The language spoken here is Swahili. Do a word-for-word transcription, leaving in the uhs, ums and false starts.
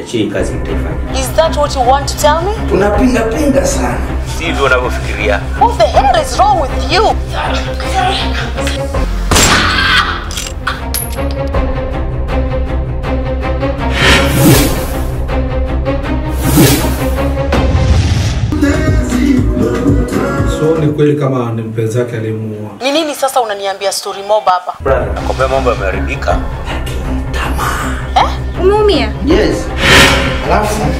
niachie kazi nitaifanya. Is that what you want to tell me? Unapinga pinga sana. Sivyo unavyofikiria. What the hell is wrong with you? So ni kweli kama ni mpenzi wake alimuua. Ni nini sasa unaniambia story mob hapa? Brother, nakwambia mambo yameharibika. Eh? Umeumia? Yes. Alafu